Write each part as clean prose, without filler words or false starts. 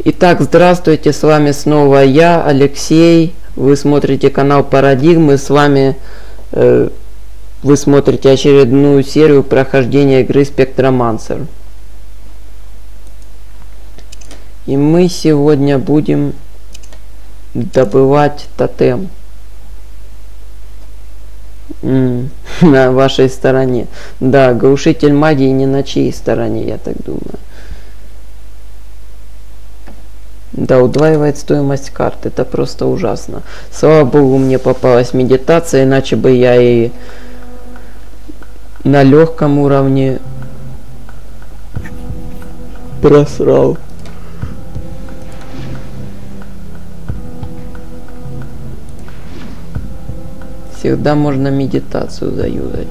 Итак, здравствуйте, с вами снова я, Алексей. Вы смотрите канал Парадигмы, с вами вы смотрите очередную серию прохождения игры Spectromancer. И мы сегодня будем добывать тотем на вашей стороне. Да, глушитель магии не на чьей стороне, я так думаю. Да, удваивает стоимость карт. Это просто ужасно. Слава богу, мне попалась медитация, иначе бы я и на легком уровне просрал. Всегда можно медитацию заюзать.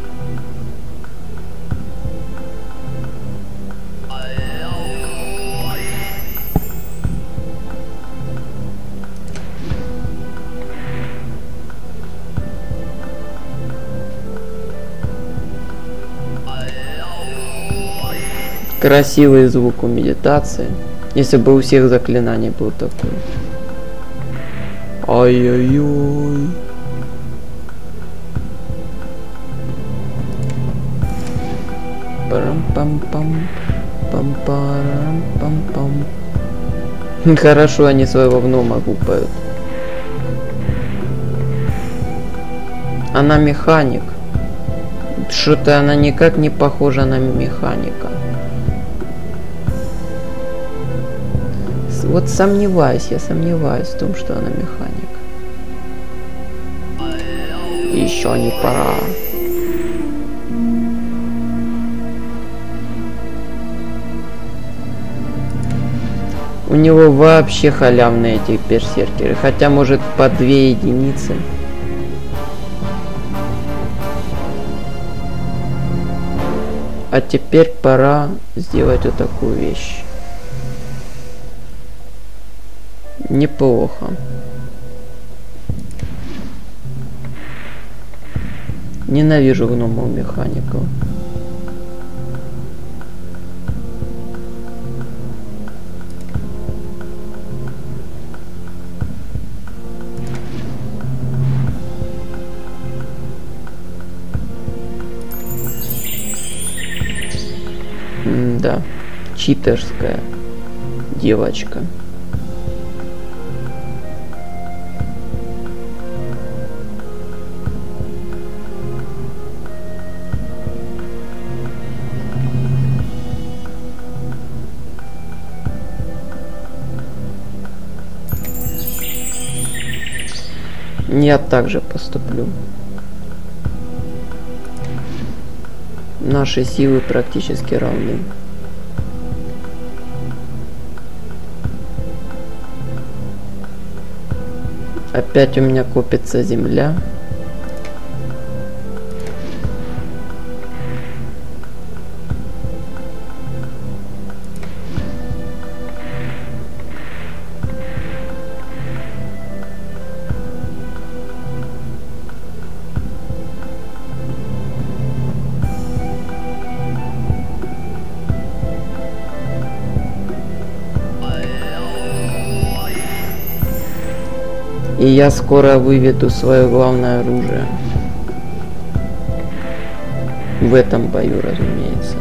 Красивый звук у медитации. Если бы у всех заклинаний был такой. Ай-яй-яй. Парам-пам-пам. Пам-парам-пам-пам. Хорошо, они своего гнома гупают. Она механик. Что-то она никак не похожа на механика. Вот сомневаюсь, я сомневаюсь в том, что она механик. Еще не пора. У него вообще халявные эти берсеркеры, хотя может по 2 единицы. А теперь пора сделать вот такую вещь. Неплохо. Ненавижу гномов механиков. Да, читерская девочка. Я также поступлю. Наши силы практически равны. Опять у меня копится земля. И я скоро выведу свое главное оружие. В этом бою, разумеется.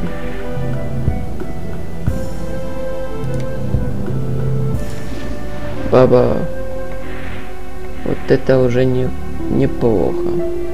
Баба. Вот это уже неплохо.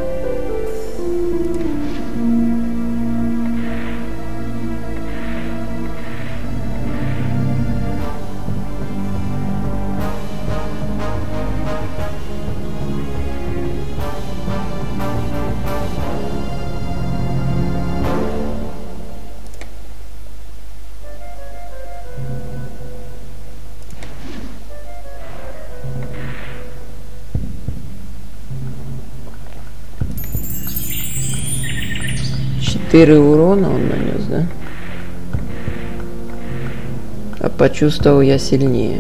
Урона он нанес, да? А почувствовал я сильнее.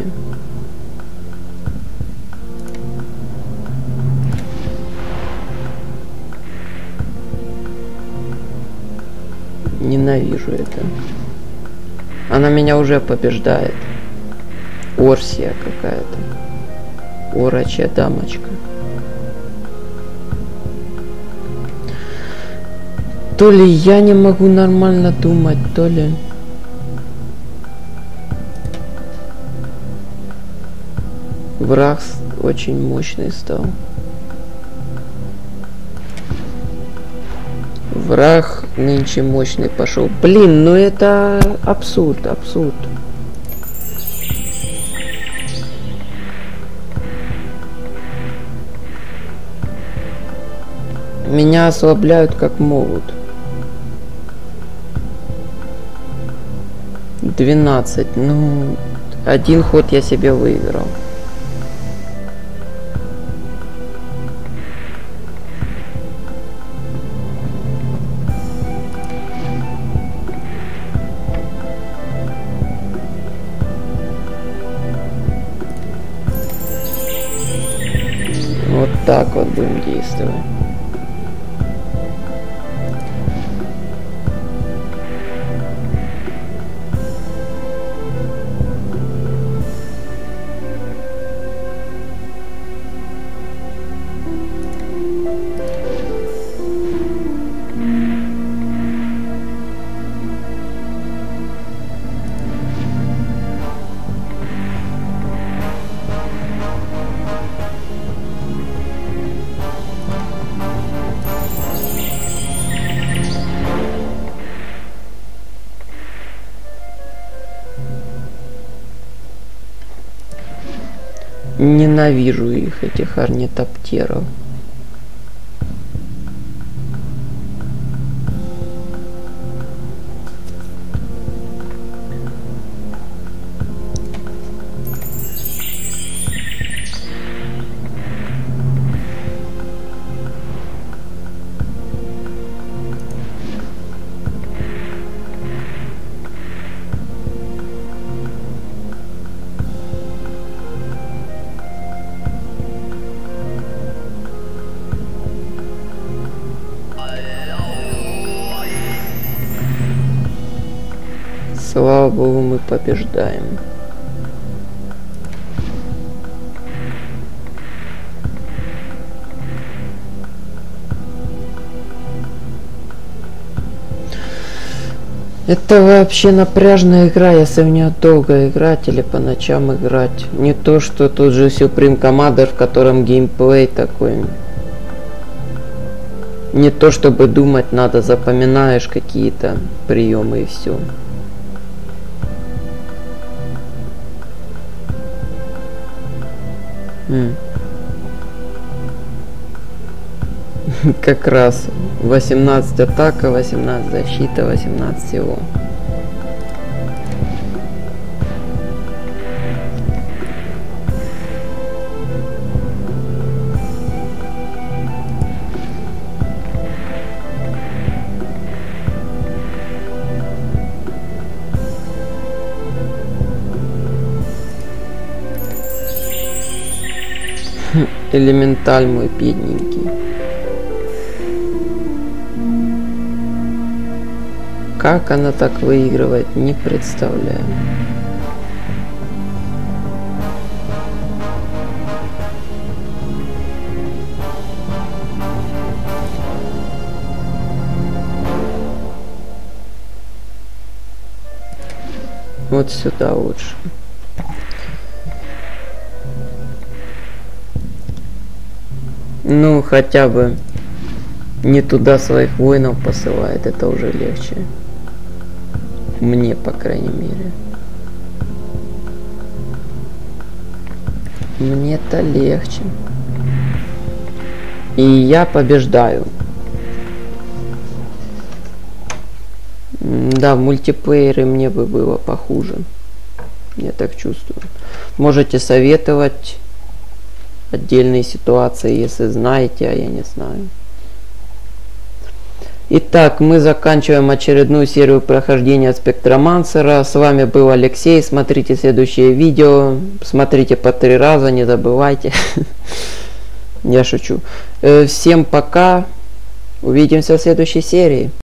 Ненавижу это. Она меня уже побеждает. Орсия какая-то. Орочья дамочка. То ли я не могу нормально думать, то ли... Враг очень мощный стал. Враг нынче мощный пошел. Блин, ну это абсурд, абсурд. Меня ослабляют как могут. 12. Ну, один ход я себе выиграл. Вот так вот будем действовать. Ненавижу их, этих орнитоптеров. Слава богу, мы побеждаем. Это вообще напряжная игра, если в нее долго играть или по ночам играть. Не то, что тут же Supreme Commander, в котором геймплей такой. Не то, чтобы думать надо, запоминаешь какие-то приемы и все. Как раз 18 атака, 18 защита, 18 всего. Элементаль мой бедненький. Как она так выигрывает, не представляю. Вот сюда лучше. Ну, хотя бы не туда своих воинов посылает, это уже легче. Мне, по крайней мере. Мне-то легче. И я побеждаю. Да, в мультиплеере мне бы было похуже. Я так чувствую. Можете советовать отдельные ситуации, если знаете, а я не знаю. Итак, мы заканчиваем очередную серию прохождения Спектромансера. С вами был Алексей. Смотрите следующее видео. Смотрите по 3 раза, не забывайте. Я шучу. Всем пока. Увидимся в следующей серии.